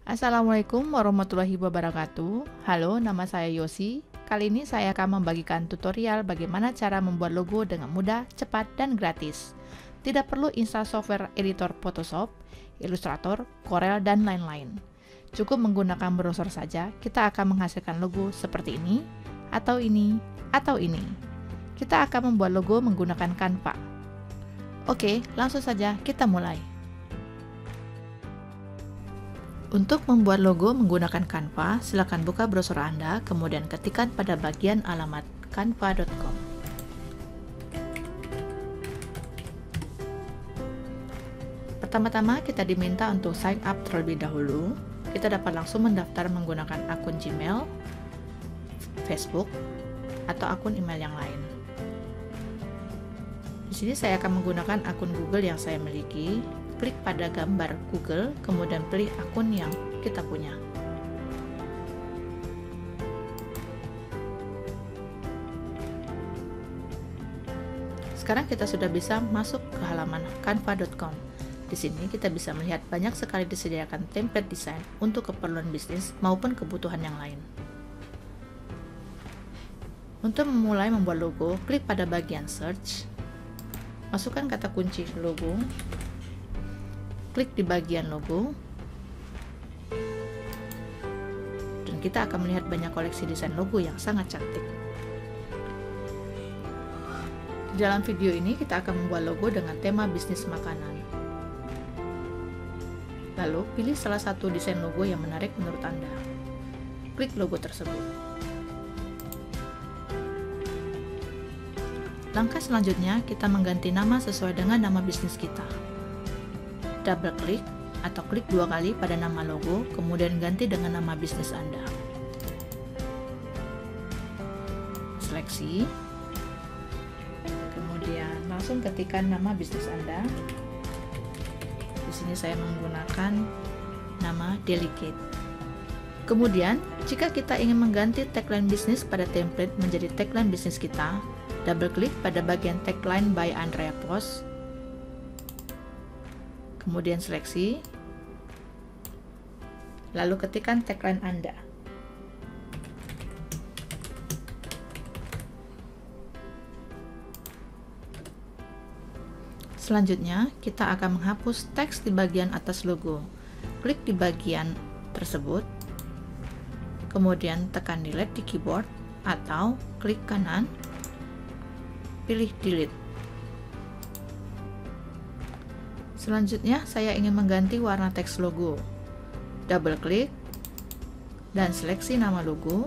Assalamualaikum warahmatullahi wabarakatuh. Halo, nama saya Yosi. Kali ini saya akan membagikan tutorial bagaimana cara membuat logo dengan mudah, cepat, dan gratis. Tidak perlu install software editor Photoshop, Illustrator, Corel, dan lain-lain. Cukup menggunakan browser saja, kita akan menghasilkan logo seperti ini, atau ini, atau ini. Kita akan membuat logo menggunakan Canva. Oke, langsung saja kita mulai. Untuk membuat logo menggunakan Canva, silakan buka browser Anda, kemudian ketikkan pada bagian alamat canva.com. Pertama-tama kita diminta untuk sign up terlebih dahulu. Kita dapat langsung mendaftar menggunakan akun Gmail, Facebook, atau akun email yang lain. Di sini saya akan menggunakan akun Google yang saya miliki. Klik pada gambar Google, kemudian pilih akun yang kita punya. Sekarang kita sudah bisa masuk ke halaman canva.com. Di sini kita bisa melihat banyak sekali disediakan template desain untuk keperluan bisnis maupun kebutuhan yang lain. Untuk memulai membuat logo, klik pada bagian search, masukkan kata kunci logo, klik di bagian logo, dan kita akan melihat banyak koleksi desain logo yang sangat cantik. Di dalam video ini kita akan membuat logo dengan tema bisnis makanan. Lalu pilih salah satu desain logo yang menarik menurut Anda. Klik logo tersebut. Langkah selanjutnya kita mengganti nama sesuai dengan nama bisnis kita. Double klik atau klik 2 kali pada nama logo, kemudian ganti dengan nama bisnis Anda. Seleksi, kemudian langsung ketikkan nama bisnis Anda. Di sini saya menggunakan nama Delicate. Kemudian, jika kita ingin mengganti tagline bisnis pada template menjadi tagline bisnis kita, double klik pada bagian tagline by Andrea Post. Kemudian seleksi, lalu ketikkan tagline Anda. Selanjutnya, kita akan menghapus teks di bagian atas logo. Klik di bagian tersebut, kemudian tekan delete di keyboard, atau klik kanan, pilih delete. Selanjutnya, saya ingin mengganti warna teks logo. Double klik dan seleksi nama logo.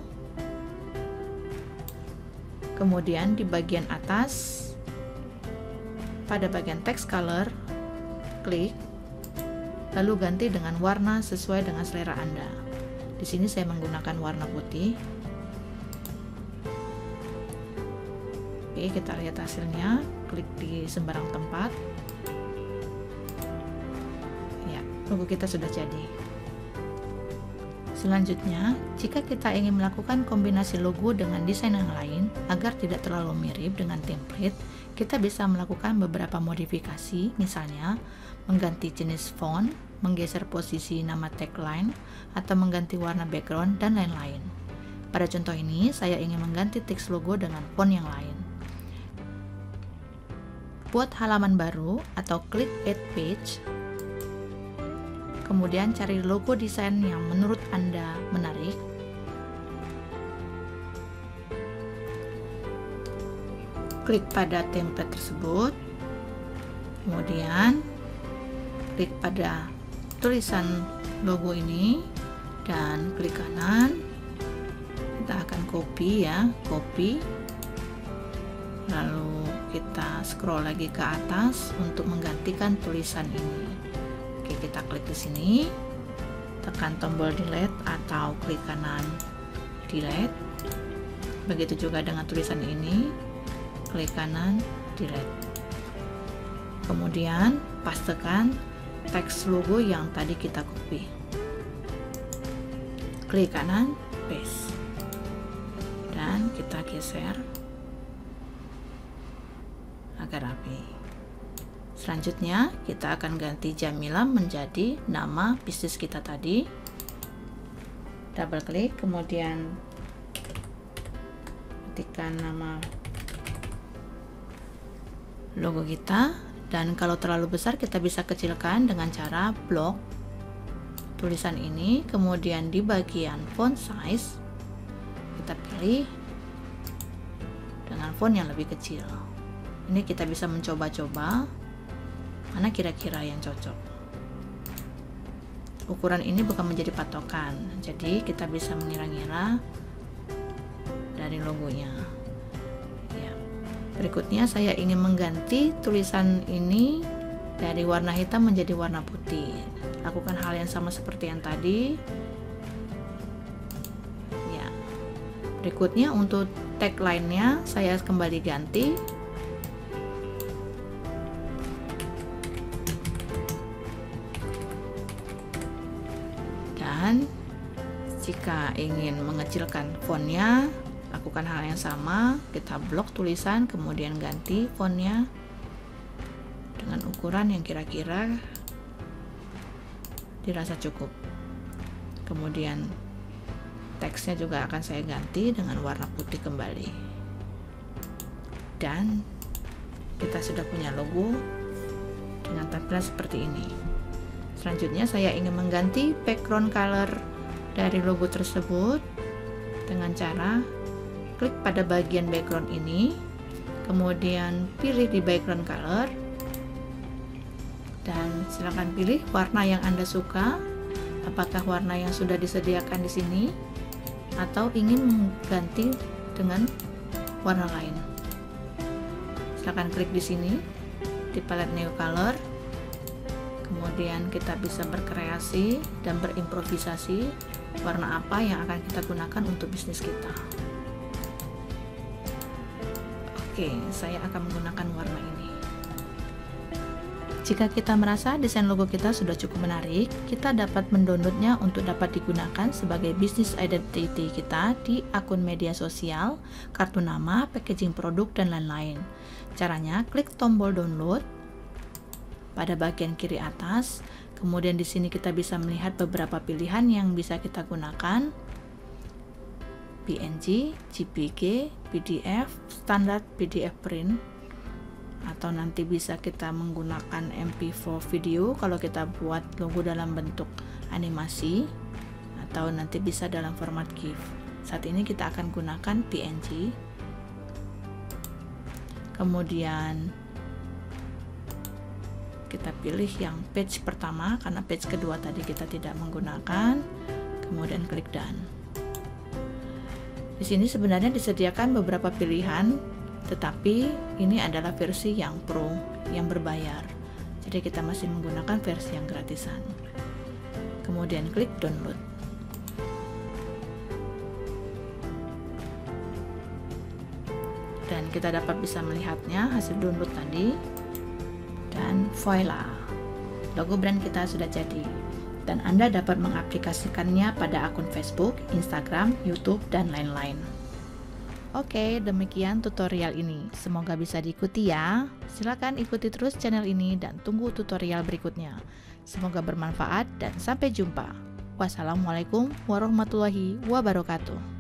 Kemudian di bagian atas, pada bagian text color, klik, lalu ganti dengan warna sesuai dengan selera Anda. Di sini saya menggunakan warna putih. Oke, kita lihat hasilnya. Klik di sembarang tempat. Logo kita sudah jadi. Selanjutnya, jika kita ingin melakukan kombinasi logo dengan desain yang lain agar tidak terlalu mirip dengan template, kita bisa melakukan beberapa modifikasi, misalnya mengganti jenis font, menggeser posisi nama tagline, atau mengganti warna background, dan lain-lain. Pada contoh ini, saya ingin mengganti teks logo dengan font yang lain. Buat halaman baru atau klik Add Page, kemudian cari logo desain yang menurut Anda menarik. Klik pada template tersebut, kemudian klik pada tulisan logo ini, dan klik kanan. Kita akan copy copy. Lalu kita scroll lagi ke atas untuk menggantikan tulisan ini. Oke, kita klik di sini, tekan tombol delete atau klik kanan delete. Begitu juga dengan tulisan ini, klik kanan delete. Kemudian pastekan teks logo yang tadi kita copy. Klik kanan paste, dan kita geser agar rapi. Selanjutnya, kita akan ganti Jamila menjadi nama bisnis kita tadi. double klik, kemudian ketikkan nama logo kita, dan kalau terlalu besar kita bisa kecilkan dengan cara blok tulisan ini, kemudian di bagian font size kita pilih dengan font yang lebih kecil. Ini kita bisa mencoba-coba mana kira-kira yang cocok. Ukuran ini bukan menjadi patokan, jadi kita bisa mengira-ngira dari logonya. Ya. Berikutnya saya ingin mengganti tulisan ini dari warna hitam menjadi warna putih. Lakukan hal yang sama seperti yang tadi. Ya. Berikutnya untuk tagline-nya saya kembali ganti. Dan jika ingin mengecilkan fontnya, lakukan hal yang sama, kita blok tulisan, kemudian ganti fontnya dengan ukuran yang kira-kira dirasa cukup. Kemudian teksnya juga akan saya ganti dengan warna putih kembali. Dan kita sudah punya logo dengan tampilan seperti ini. Selanjutnya saya ingin mengganti background color dari logo tersebut dengan cara klik pada bagian background ini, kemudian pilih di background color, dan silakan pilih warna yang Anda suka, apakah warna yang sudah disediakan di sini atau ingin mengganti dengan warna lain. Silakan klik di sini di palette new color. Kemudian kita bisa berkreasi dan berimprovisasi warna apa yang akan kita gunakan untuk bisnis kita. Oke, saya akan menggunakan warna ini. Jika kita merasa desain logo kita sudah cukup menarik, kita dapat mendownloadnya untuk dapat digunakan sebagai business identity kita di akun media sosial, kartu nama, packaging produk, dan lain-lain. Caranya, klik tombol download pada bagian kiri atas, kemudian di sini kita bisa melihat beberapa pilihan yang bisa kita gunakan: PNG, JPG, PDF, standar PDF print, atau nanti bisa kita menggunakan MP4 video kalau kita buat logo dalam bentuk animasi, atau nanti bisa dalam format GIF. Saat ini kita akan gunakan PNG. Kemudian kita pilih yang page pertama karena page kedua tadi kita tidak menggunakan, kemudian klik done. Di sini sebenarnya disediakan beberapa pilihan, tetapi ini adalah versi yang pro, yang berbayar. Jadi kita masih menggunakan versi yang gratisan. Kemudian klik download. Dan kita dapat bisa melihatnya hasil download tadi. Dan voila, logo brand kita sudah jadi, dan Anda dapat mengaplikasikannya pada akun Facebook, Instagram, YouTube, dan lain-lain. Oke, demikian tutorial ini. Semoga bisa diikuti ya. Silakan ikuti terus channel ini dan tunggu tutorial berikutnya. Semoga bermanfaat dan sampai jumpa. Wassalamualaikum warahmatullahi wabarakatuh.